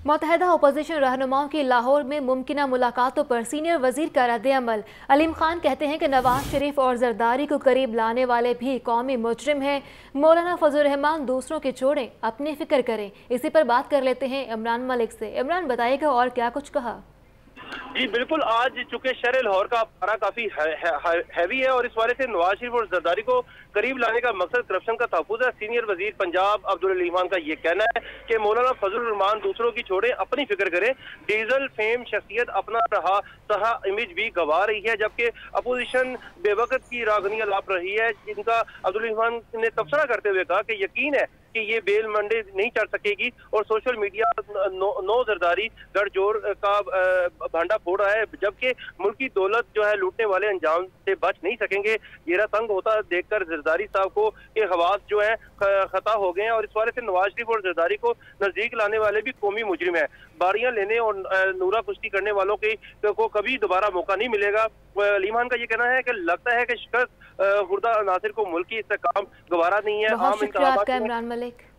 मुत्तहिदा opposition रहनुमाओं की लाहौर में मुमकिना मुलाकातों पर सीनियर वजीर का रद्द-ए-अमल। अलीम खान कहते हैं कि नवाज शरीफ और जरदारी को करीब लाने वाले भी कौमी मुजरिम हैं। मौलाना फजल-उर-रहमान दूसरों की छोड़ें, अपनी फिक्र करें। इसी पर बात कर लेते हैं इमरान मलिक से। इमरान, बताइएगा और क्या कुछ कहा? जी बिल्कुल, आज चूंकि शहर लाहौर का पारा काफी हैवी है और इस वाले से नवाज शरीफ और जरदारी को करीब लाने का मकसद करप्शन का तहफ़्फ़ुज़ है। सीनियर वजीर पंजाब अलीम खान का ये कहना है कि मौलाना फजल-उर-रहमान दूसरों की छोड़े, अपनी फिक्र करें। डीजल फेम शख्सियत अपना रहा सहा इमेज भी गंवा रही है, जबकि अपोजिशन बेवकत की रागनियां लाप रही है। जिनका अलीम खान ने तबसरा करते हुए कहा कि यकीन है कि ये बेल मंडे नहीं चढ़ सकेगी और सोशल मीडिया नो जरदारी गठजोड़ का भांडा फोड़ रहा है, जबकि मुल्क की दौलत जो है लूटने वाले अंजाम से बच नहीं सकेंगे। येरा तंग होता देखकर जरदारी साहब को के हवास जो है खता हो गए हैं और इस वाले से नवाज शरीफ और जरदारी को नजदीक लाने वाले भी कौमी मुजरिम है। बारियां लेने और नूरा कुश्ती करने वालों को कभी दोबारा मौका नहीं मिलेगा। अलीम खान का ये कहना है कि लगता है कि शिकस्त खुर्दा नासिर को मुल्क की इस्तेकाम गवारा नहीं है। बहुत शुक्रिया आपका इमरान मलिक।